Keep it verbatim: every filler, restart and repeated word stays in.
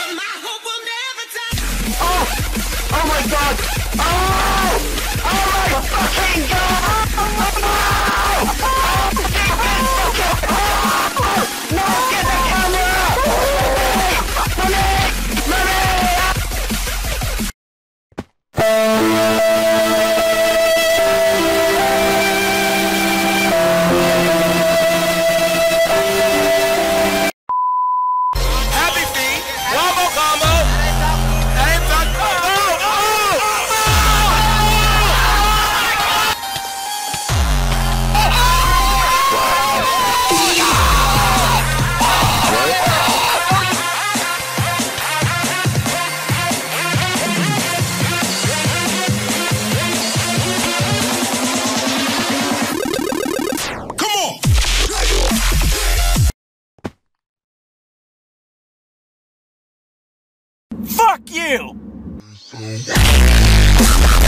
Oh my god! Oh! Oh my fucking god! No! Get the camera! Mommy! Mommy! Happy feet! One more combo! And touch! Oh! Oh! Fuck you!